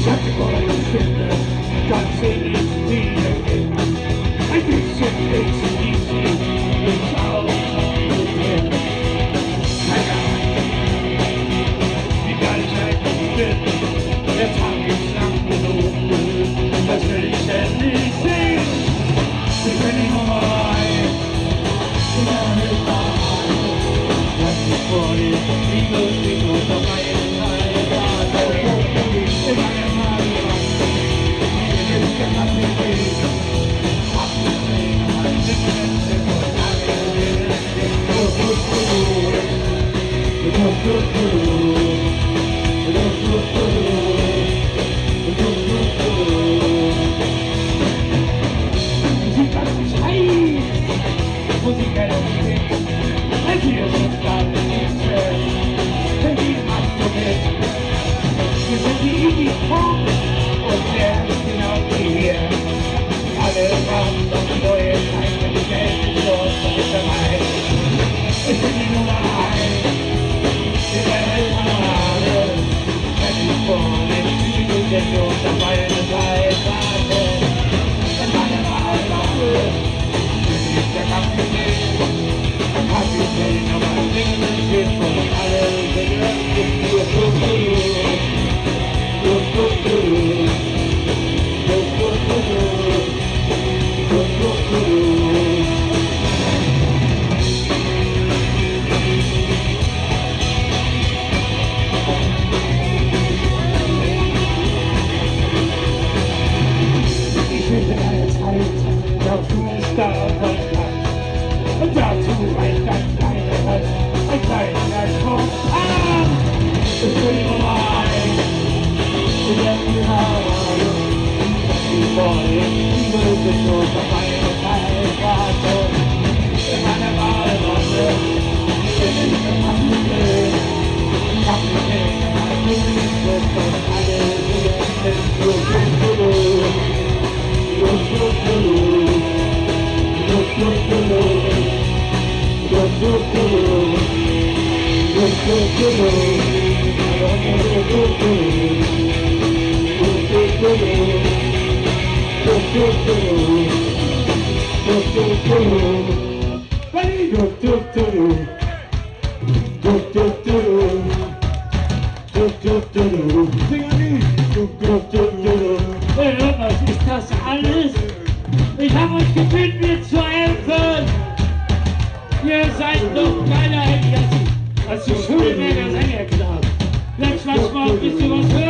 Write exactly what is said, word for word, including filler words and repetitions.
hatte meine Stimme, ganz ähnlich wie ein bisschen easy, easy, ist auch nicht. Keine Ahnung, wie geil ich eigentlich bin. Der Tag ist lang genug, das will ich endlich sehen. Ich bin die Nummer eins, ich bin die Nummer eins. Lass mich vor dir, Liebe, Liebe, unter meinen Teil. Ich meine Mann, ich bin der Kapitän. Hab mich gesehen, aber ich bin der Musik macht mich heiß, Musik erlaubt ein Tier ist gerade nicht schön, denn die machst du mit. Wir sind die Indie Pop und der ist genau wie hier. Alle haben noch neue Zeiten, die Welt ist los, das ist dabei. Ich bin die Nummer eins, die Welt von alle. Wenn ich vorne in die Sendung dabei eine Zeit warte, dann meine Wahl mache, bin ich der Kapitän. Kapitän, aber ein Ding steht von alle ich will eine Zeit, dazu ist da was kann. Und dazu ein ganz kleiner Rest, ein kleiner Schmuck an. Ich bin die Nummer eins, ich bin die Haare, die Wollen, die Möse schon auf meine Teilkarte. In meiner Wahlrolle, ich bin der Kapitän. Kapitän, mein Leben ist von alle Klienten. Was ist das alles? Ich habe euch gebeten, mir zu helfen. Ihr seid doch keiner, als die Schule wäre das Sänger gedacht. Jetzt was mal ein bisschen was hören.